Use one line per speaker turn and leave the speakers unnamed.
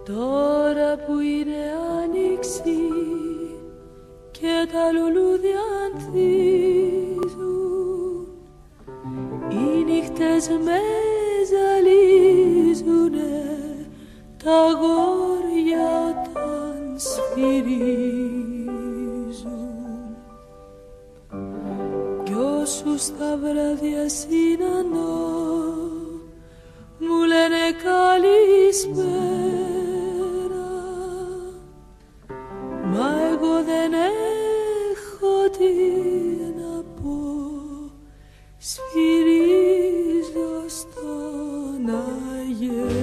Τώρα που είναι άνοιξη και τα λουλούδια ανθίζουν, οι νύχτες με ζαλίζουνε, τα αγόρια όταν σφυρίζουν. Κι όσους τα βράδια συναντώ μου λένε καλησπέρα, μα εγώ δεν έχω τι να πω, σφυρίζω στον αγέρα.